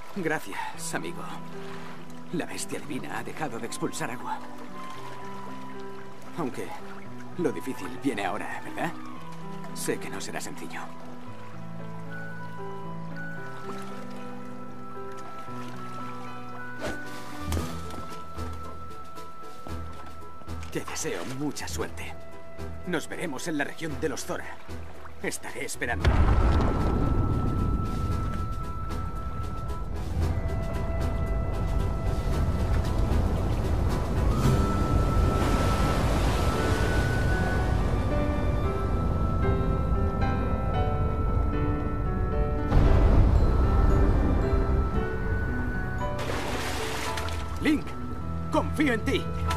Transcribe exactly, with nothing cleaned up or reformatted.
Gracias, amigo. La bestia divina ha dejado de expulsar agua. Aunque lo difícil viene ahora, ¿verdad? Sé que no será sencillo. Te deseo mucha suerte. Nos veremos en la región de los Zora. Estaré esperando. Link, confío en ti.